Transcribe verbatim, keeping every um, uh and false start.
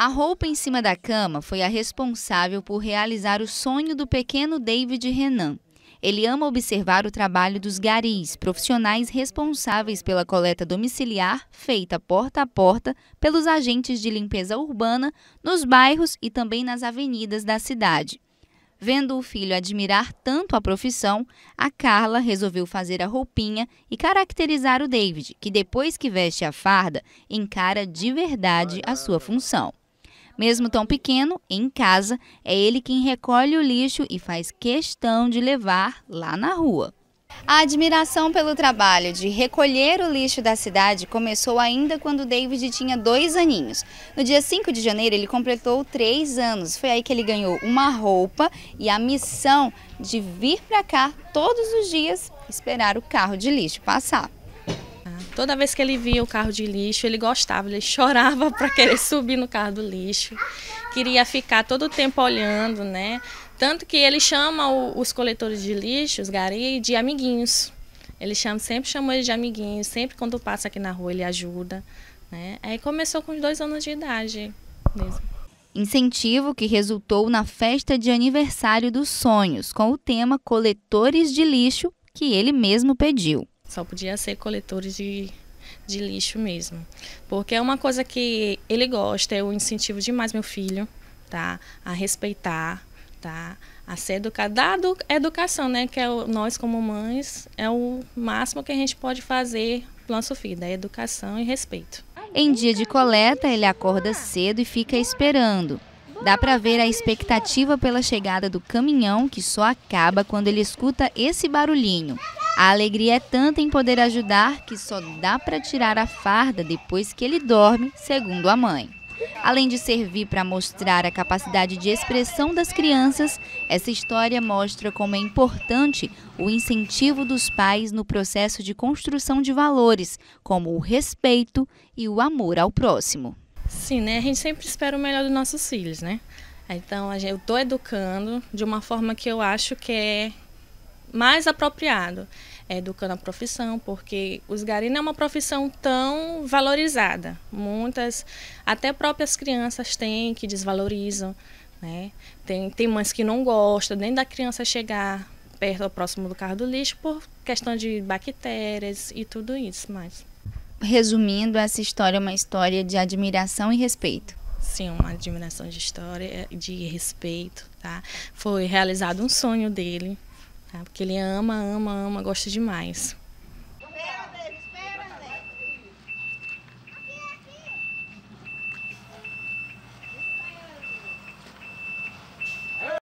A roupa em cima da cama foi a responsável por realizar o sonho do pequeno David Renan. Ele ama observar o trabalho dos garis, profissionais responsáveis pela coleta domiciliar feita porta a porta pelos agentes de limpeza urbana nos bairros e também nas avenidas da cidade. Vendo o filho admirar tanto a profissão, a Carla resolveu fazer a roupinha e caracterizar o David, que depois que veste a farda, encara de verdade a sua função. Mesmo tão pequeno, em casa, é ele quem recolhe o lixo e faz questão de levar lá na rua. A admiração pelo trabalho de recolher o lixo da cidade começou ainda quando David tinha dois aninhos. No dia cinco de janeiro, ele completou três anos. Foi aí que ele ganhou uma roupa e a missão de vir para cá todos os dias esperar o carro de lixo passar. Toda vez que ele via o carro de lixo, ele gostava, ele chorava para querer subir no carro do lixo. Queria ficar todo o tempo olhando, né? Tanto que ele chama o, os coletores de lixo, os gari, de amiguinhos. Ele chama, sempre chamou ele de amiguinhos, sempre quando passa aqui na rua ele ajuda, né? Aí começou com os dois anos de idade mesmo. Incentivo que resultou na festa de aniversário dos sonhos, com o tema Coletores de Lixo, que ele mesmo pediu. Só podia ser coletores de, de lixo mesmo. Porque é uma coisa que ele gosta, eu incentivo demais meu filho, tá? A respeitar, tá? A ser educado. Dar educação, né? Que é o, nós como mães, é o máximo que a gente pode fazer pro nosso filho, é educação e respeito. Em dia de coleta, ele acorda cedo e fica esperando. Dá para ver a expectativa pela chegada do caminhão, que só acaba quando ele escuta esse barulhinho. A alegria é tanta em poder ajudar que só dá para tirar a farda depois que ele dorme, segundo a mãe. Além de servir para mostrar a capacidade de expressão das crianças, essa história mostra como é importante o incentivo dos pais no processo de construção de valores, como o respeito e o amor ao próximo. Sim, né? A gente sempre espera o melhor dos nossos filhos, né? Então, eu estou educando de uma forma que eu acho que é mais apropriado, é educando a profissão, porque os gari não é uma profissão tão valorizada. Muitas, até próprias crianças têm que desvalorizam, né? Tem, tem mães que não gostam nem da criança chegar perto ou próximo do carro do lixo por questão de bactérias e tudo isso, mas... Resumindo, essa história é uma história de admiração e respeito. Sim, uma admiração de história, de respeito, tá? Foi realizado um sonho dele, tá? Porque ele ama, ama, ama, gosta demais.